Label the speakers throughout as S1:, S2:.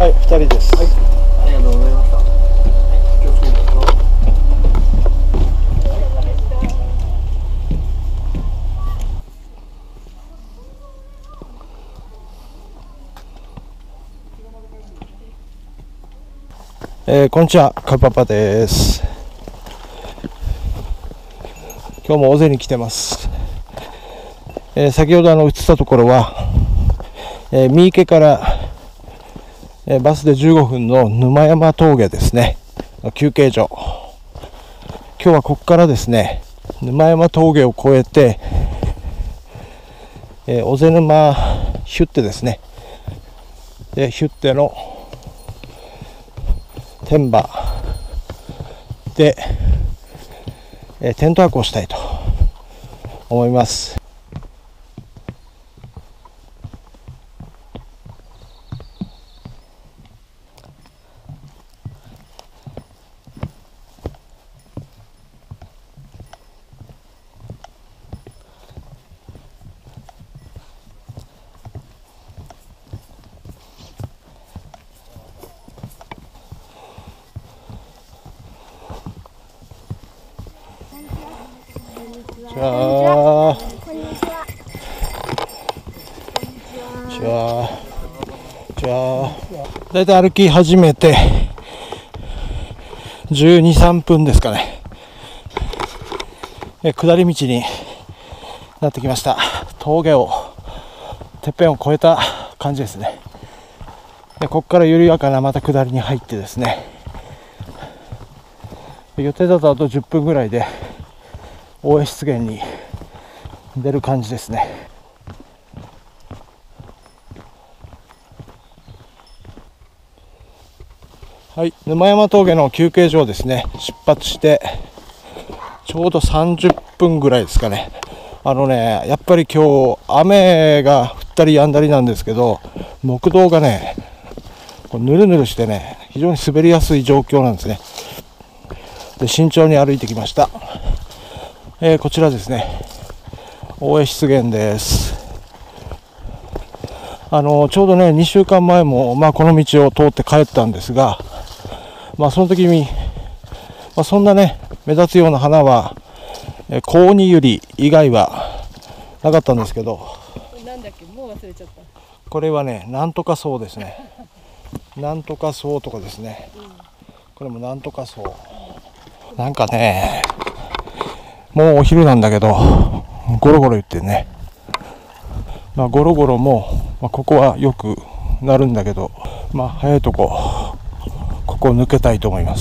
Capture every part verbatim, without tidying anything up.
S1: はい、ふたりです。
S2: はい、ありがとうございました。気をつけてください。
S1: えー、こんにちは、カルパパです。今日も大勢に来てます。えー、先ほどあの映ったところは、えー、三池から、えー、バスでじゅうごふんの沼山峠ですね、休憩所。今日はここからですね、沼山峠を越えて、えー、尾瀬沼ヒュッテですね、でヒュッテの天場で、えー、テント泊をしたいと思います。じゃあ、
S3: こんにちは。
S1: じゃあ、じゃあ、だいたい歩き始めてじゅうに、さんぷんですかね。え下り道になってきました。峠を、てっぺんを越えた感じですね。でここから緩やかなまた下りに入ってですね、予定だとあとじゅっぷんぐらいで大江湿原に出る感じですね。はい、沼山峠の休憩所をですね出発してちょうどさんじゅっぷんぐらいですかね。あのね、やっぱり今日雨が降ったり止んだりなんですけど、木道がねこうぬるぬるしてね、非常に滑りやすい状況なんですね。で慎重に歩いてきました。えー、こちらですね、大江湿原です。あのちょうどねにしゅうかんまえも、まあ、この道を通って帰ったんですが、まあ、その時に、まあ、そんなね目立つような花はコウニユリ以外はなかったんですけど、
S4: なんだっけ、もう忘れちゃった。
S1: これはねなんとかそうですね、なんとかそうとかですね、うん、これもなんとかそう、なんかねもうお昼なんだけどゴロゴロ言ってね、まあ、ゴロゴロも、まあ、ここはよくなるんだけど、まあ早いとこここを抜けたいと思います。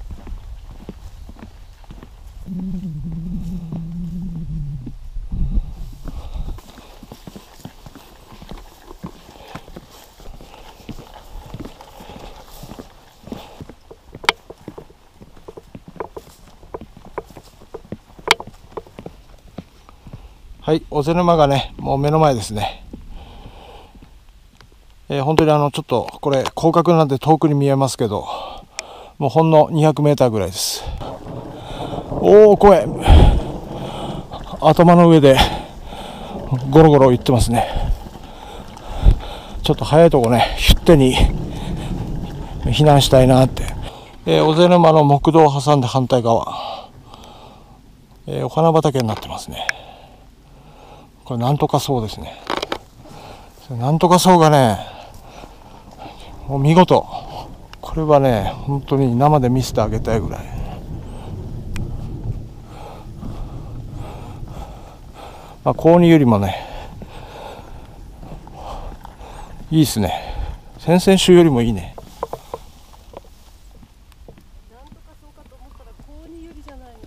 S1: はい、尾瀬沼がねもう目の前ですね。えー、本当にあのちょっとこれ広角なんで遠くに見えますけど、もうほんのにひゃくメーターぐらいです。おお、怖い、頭の上でゴロゴロ言ってますね。ちょっと早いとこねヒュッテに避難したいなって。えー、尾瀬沼の木道を挟んで反対側、えー、お花畑になってますね。これなんとかそうですね。なんとかそうがねもう見事、これはね本当に生で見せてあげたいぐらい。まあコウニユリもねいいですね。先々週よりもいいね。
S4: なんとかそうかと思ったらコウニユリじゃないの。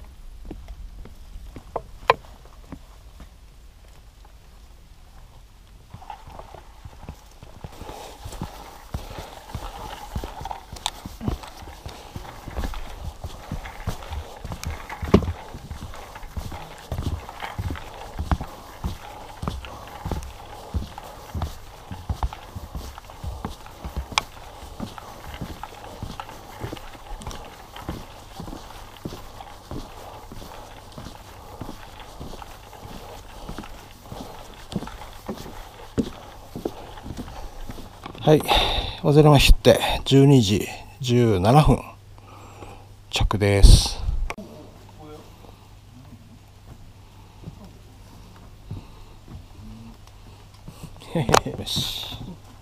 S1: はい、 尾瀬沼ヒュってじゅうにじじゅうななふん着です。よし、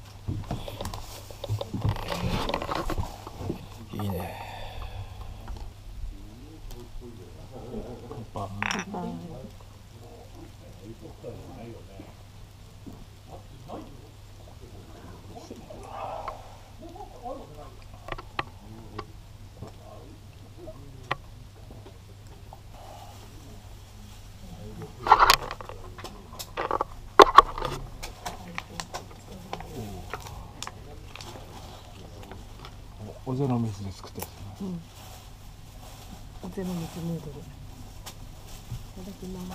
S1: いいね。尾瀬の水で作ったやつ、うん、尾瀬の水ヌードル。いただきます。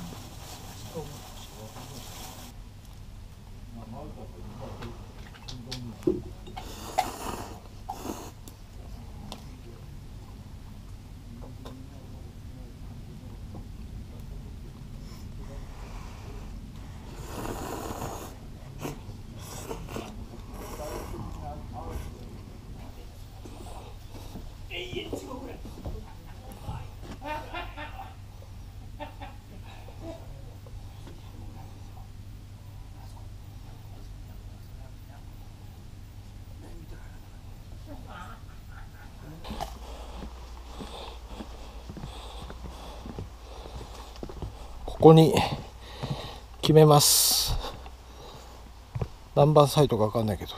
S1: ここに決めます。何番サイトか分かんないけど。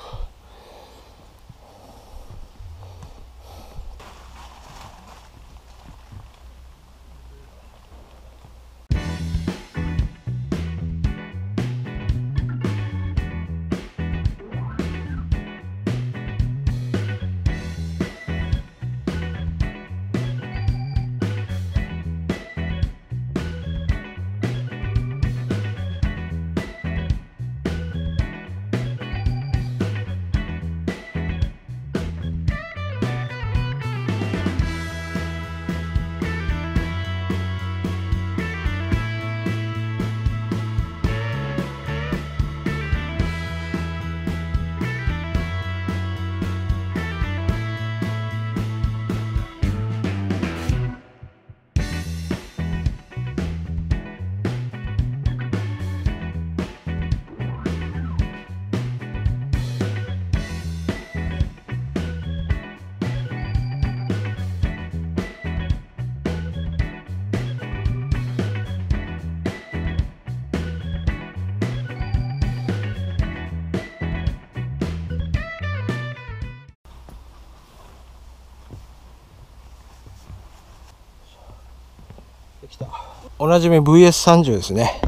S1: おなじみ ブイエスさんじゅう ですね。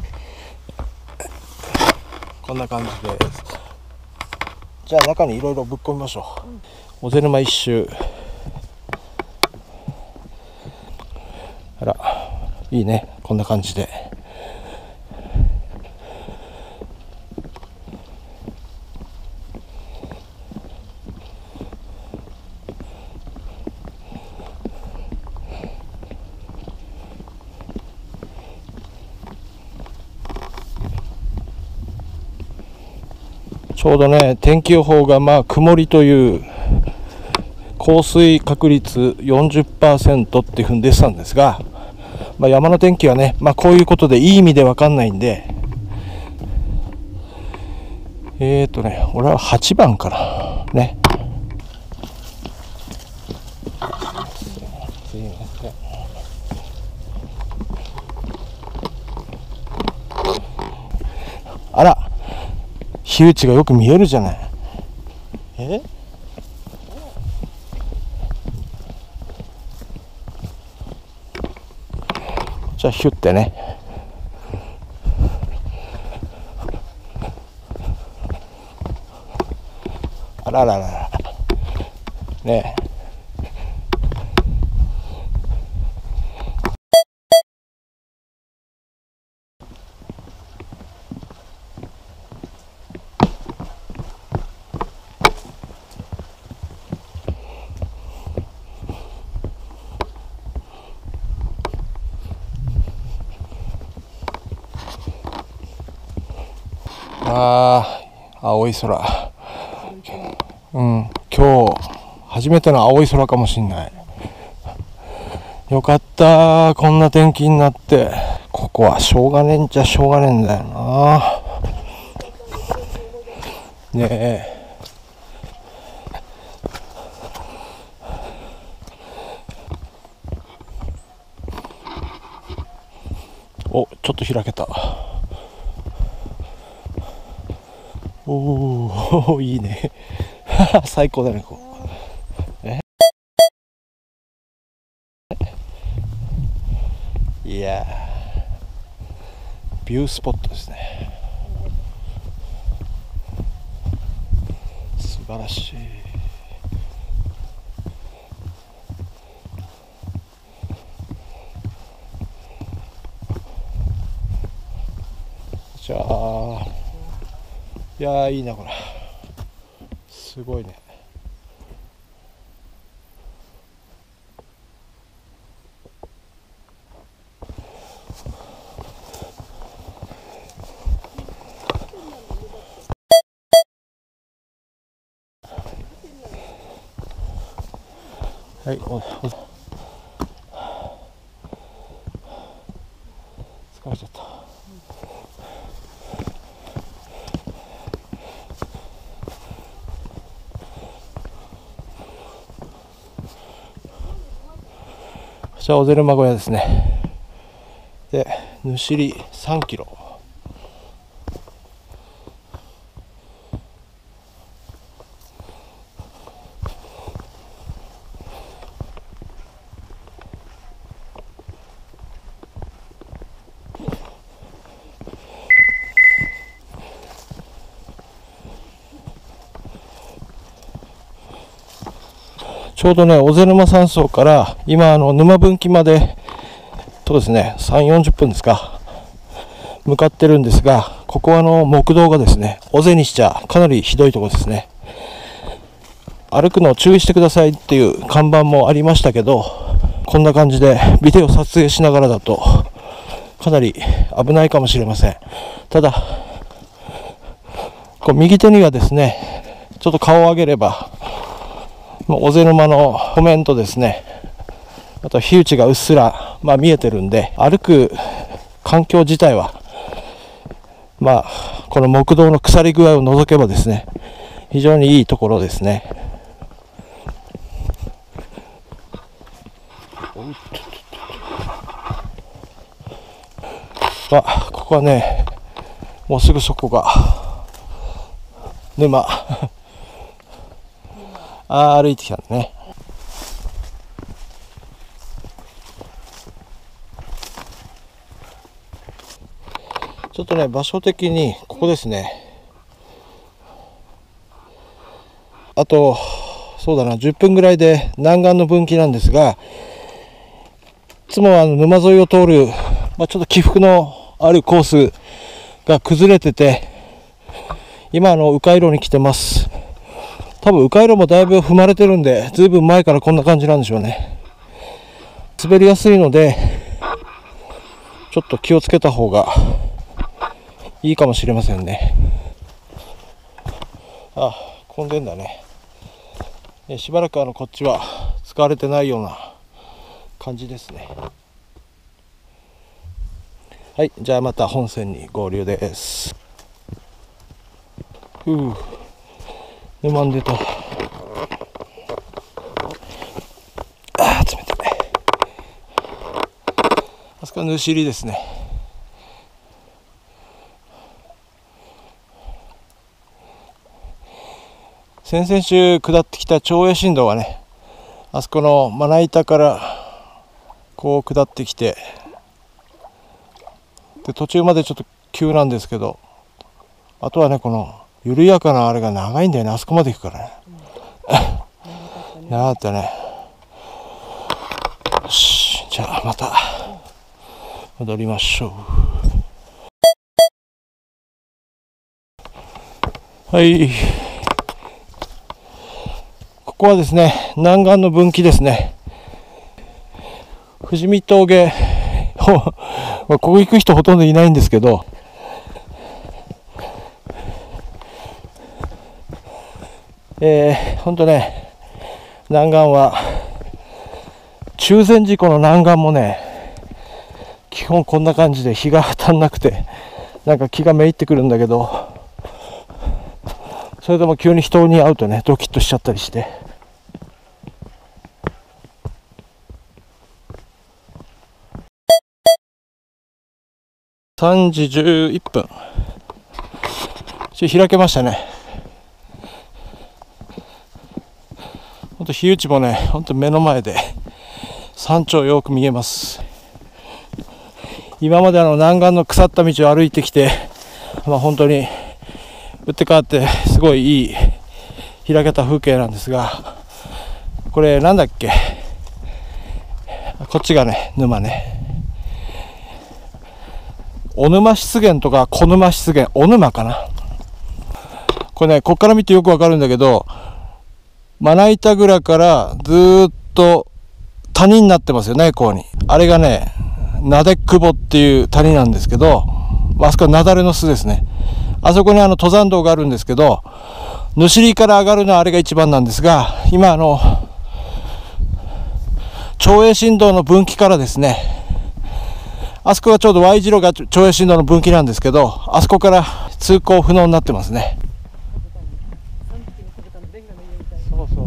S1: こんな感じです。じゃあ中にいろいろぶっ込みましょう。尾瀬沼一周。あら、いいね、こんな感じで。ちょうどね、天気予報がまあ曇りという降水確率 よんじゅっパーセント っていうふうに出てたんですが、まあ、山の天気はね、まあ、こういうことでいい意味で分かんないんで、えーとね、俺ははちばんかなね。すいません。あら、火打ちがよく見えるじゃない。え？じゃあヒュッてね。あららららねえ。ああ、青い空。 うん、今日初めての青い空かもしんない。よかった、こんな天気になって。ここはしょうがねえんちゃしょうがねえんだよな。ねえ。お、ちょっと開けた。おお、いいね。最高だね、ここ。えいやー、ビュースポットですね。素晴らしい。じゃあ、いやー、いいなこれ。すごいね。はい、おお疲れちゃった。こちら小瀬沼小屋ですね。で、ぬしりさんキロ。ちょうどね、小瀬沼山荘から今あの沼分岐までとですね、さんじゅう、よんじゅっぷんですか、向かってるんですが、ここはあの木道がですね、尾瀬にしちゃかなりひどいところですね。歩くのを注意してくださいっていう看板もありましたけど、こんな感じでビデオ撮影しながらだとかなり危ないかもしれません。ただこう右手にはですね、ちょっと顔を上げれば尾瀬沼の湖面とですね、あと火打ちがうっすら、まあ、見えてるんで、歩く環境自体はまあこの木道の腐り具合を除けばですね、非常にいいところですね。あ、ここはね、もうすぐそこが沼。あー、歩いてきたんだね。ちょっとね、場所的にここですね。あとそうだな、じゅっぷんぐらいで南岸の分岐なんですが、いつもあの沼沿いを通る、まあ、ちょっと起伏のあるコースが崩れてて、今あの迂回路に来てます。多分迂回路もだいぶ踏まれてるんで、ずいぶん前からこんな感じなんでしょうね。滑りやすいのでちょっと気をつけた方がいいかもしれませんね。あ、混んでんだね。えしばらくあのこっちは使われてないような感じですね。はい、じゃあまた本線に合流です。ふう、沼んでた。あー、冷たい。あそこはぬしりですね。先々週下ってきた長栄新道はね、あそこのまな板からこう下ってきて、で途中までちょっと急なんですけど、あとはね、この緩やかなあれが長いんだよね。あそこまで行くからね。長かったね。よし、じゃあまた戻りましょう。はい、ここはですね、南岸の分岐ですね。富士見峠ここ行く人ほとんどいないんですけど、 えー、ほんとね、南岸は中禅寺湖の南岸もね、基本こんな感じで日が当たんなくて、なんか気がめいってくるんだけど、それでも急に人に会うとね、ドキッとしちゃったりして。さんじじゅういっぷん。開けましたね。ほんと日内もね、ほんと目の前で山頂よく見えます。今まであの南岸の腐った道を歩いてきて、まあ、本当に打って変わってすごいいい開けた風景なんですが、これなんだっけ、こっちがね沼ね、小沼湿原とか小沼湿原、小沼かな。これね、こっから見てよくわかるんだけど、まな板蔵からずーっと谷になってますよね、こうに。あれがね、なでくぼっていう谷なんですけど、あそこは雪崩の巣ですね。あそこにあの登山道があるんですけど、ぬしりから上がるのはあれが一番なんですが、今あの長栄新道の分岐からですね、あそこがちょうど Y 字路が長栄新道の分岐なんですけど、あそこから通行不能になってますね。そうそうそう。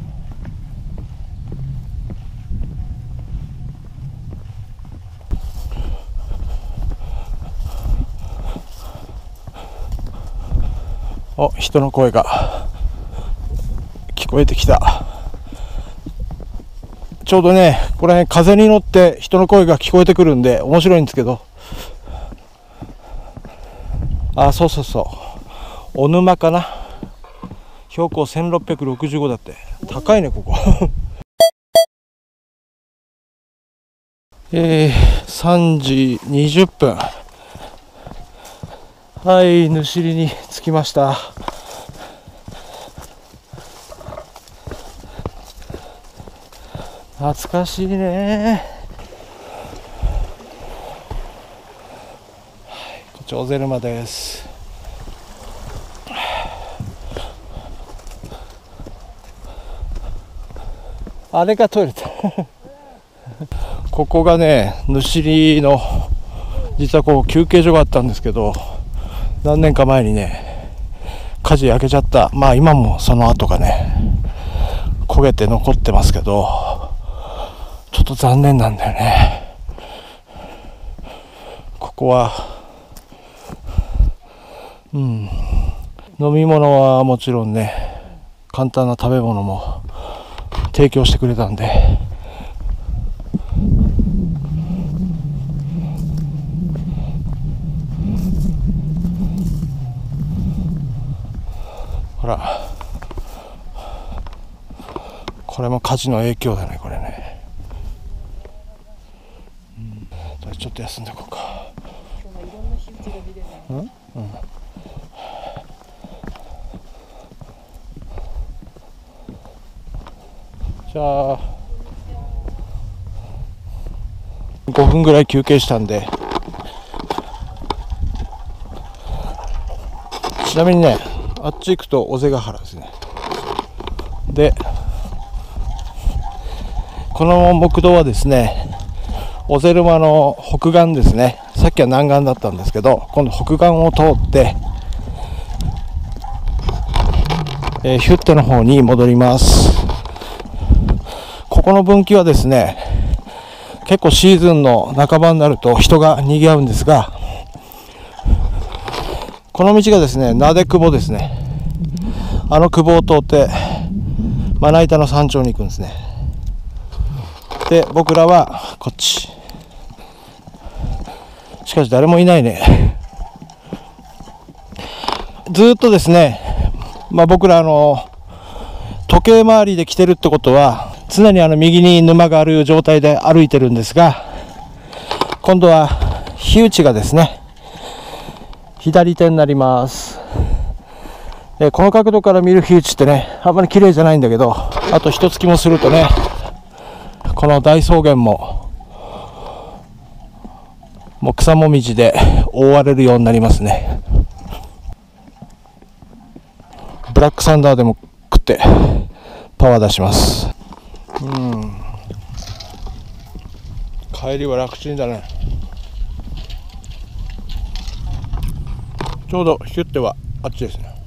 S1: お、人の声が聞こえてきた。ちょうどね、これ風に乗って人の声が聞こえてくるんで面白いんですけど、あ、そうそうそう、小沼かな。標高せんろっぴゃくろくじゅうごだって。高いねここ。えー、さんじにじゅっぷん。はい、ぬしりに着きました。懐かしいね。はい、こっち小瀬沼です。あれがトイレだ。ここがね、ぬしりの実はこう休憩所があったんですけど、何年か前にね火事焼けちゃった。まあ今もその跡がね焦げて残ってますけど、ちょっと残念なんだよね。ここはうん飲み物はもちろんね、簡単な食べ物も提供してくれたんで、ほら、これも火事の影響だね、これね。うん、ちょっと休んでいこうか。うん、うん、じゃあごふんぐらい休憩したんで、ちなみにね、あっち行くと尾瀬ヶ原ですね。で、この木道はですね、尾瀬沼の北岸ですね。さっきは南岸だったんですけど、今度北岸を通って、えー、ヒュッテの方に戻ります。ここの分岐はですね、結構シーズンの半ばになると人が賑わうんですが、この道がですね、なでくぼですね。あのくぼを通ってまな板の山頂に行くんですね。で、僕らはこっち。しかし誰もいないね。ずーっとですね、まあ、僕らあの時計回りで来てるってことは、常にあの右に沼がある状態で歩いてるんですが、今度は日内がですね、左手になります。で、この角度から見る日内ってね、あんまり綺麗じゃないんだけど、あと一月もするとね、この大草原ももう草もみじで覆われるようになりますね。ブラックサンダーでも食っってパワー出します。うん、帰りは楽ちんだね。ちょうどヒュッテはあっちですね。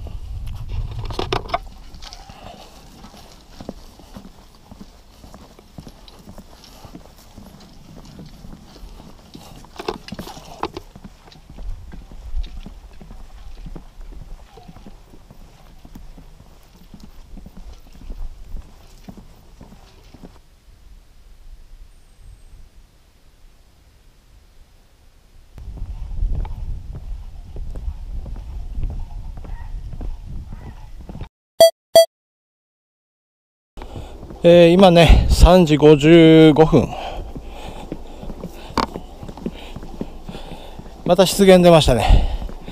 S1: えー、今ねさんじごじゅうごふん、また湿原出ましたね。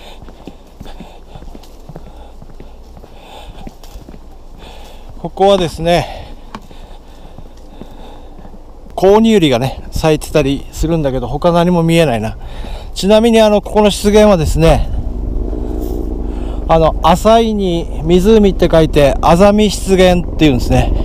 S1: ここはですねコウニユリがね咲いてたりするんだけど、他何も見えないな。ちなみにあのここの湿原はですね、あの浅いに湖って書いてアザミ湿原っていうんですね。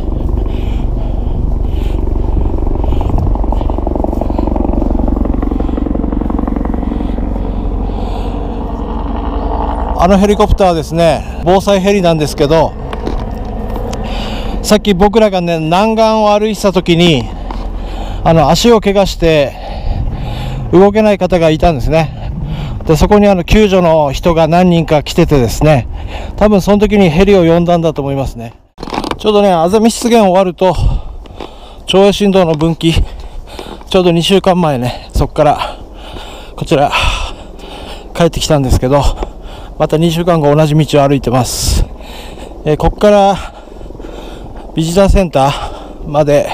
S1: あのヘリコプターはですね防災ヘリなんですけど、さっき僕らがね南岸を歩いてた時にあの足を怪我して動けない方がいたんですね。でそこにあの救助の人が何人か来ててですね、多分その時にヘリを呼んだんだと思いますね。ちょうどねアザミ湿原終わると長栄新道の分岐、ちょうどにしゅうかんまえね、そこからこちら帰ってきたんですけど、またにしゅうかんご同じ道を歩いてます。えー、ここからビジターセンターまで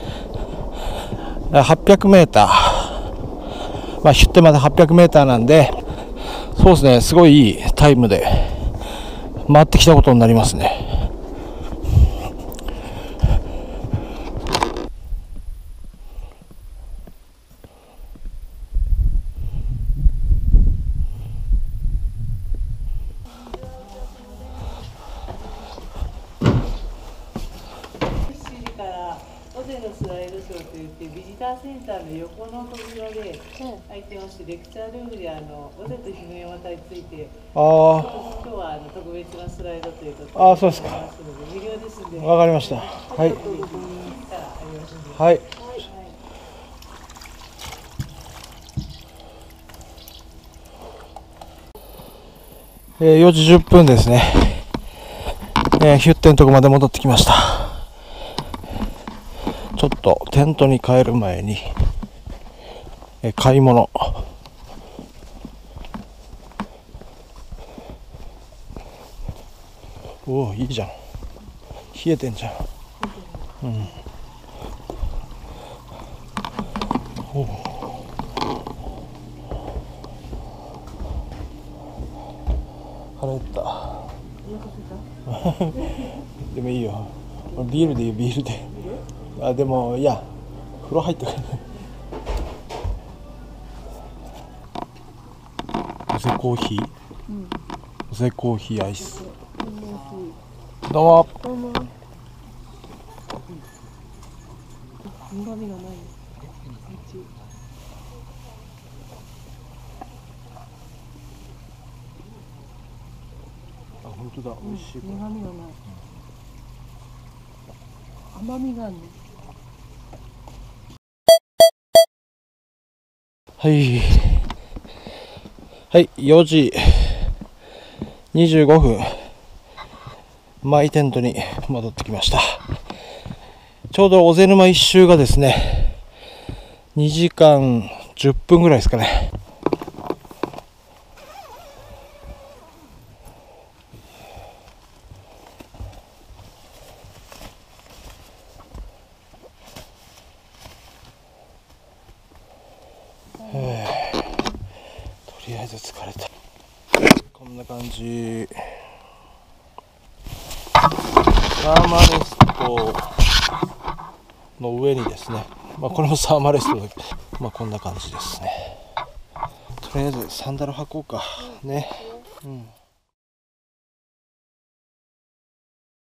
S1: はっぴゃくメーター、まあヒュッテまではっぴゃくメーターなんで、そうですね、すごいいいタイムで回ってきたことになりますね。
S3: 尾瀬のスライドショーといってビジターセンターの横の扉で開いてまして、レクチャールームであの尾瀬と姫山隊について、あ今日はあの特別なスライドということで、
S1: ああそうですか、
S3: 無料ですんで、
S1: わかりました。はい、はい、えー、よじじゅっぷんですね、えー、ヒュッテのとこまで戻ってきました。ちょっとテントに帰る前に、え買い物、おおいいじゃん、冷えてんじゃん。うん、お腹減った。でもいいよ、ビールでいいよ、ビールで。あでもいや風呂入ってくる。おせコーヒー、うん、おせコーヒーアイス、どうもどうも。苦味がない。あ本当だ、美味しい。苦味がない、甘みがあるね。はいはいよじにじゅうごふん、マイテントに戻ってきました。ちょうど尾瀬沼一周がですねにじかんじゅっぷんぐらいですかね。とりあえず疲れた。こんな感じ。サーマレストの上にですね、まあこれもサーマレストだけど、まあこんな感じですね。とりあえずサンダル履こうかね。うん。